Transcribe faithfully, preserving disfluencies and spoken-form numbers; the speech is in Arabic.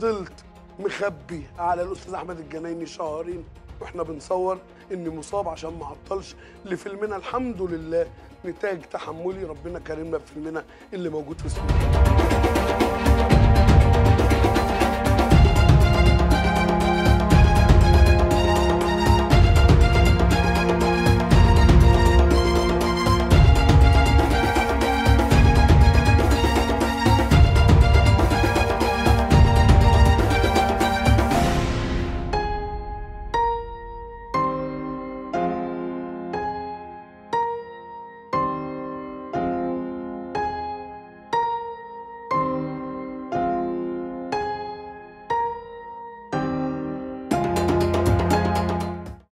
فضلت مخبي على الاستاذ احمد الجنايني شهرين واحنا بنصور اني مصاب عشان ما اعطلش لفيلمنا. الحمد لله نتاج تحملي، ربنا كرمنا في فيلمنا اللي موجود في السوق.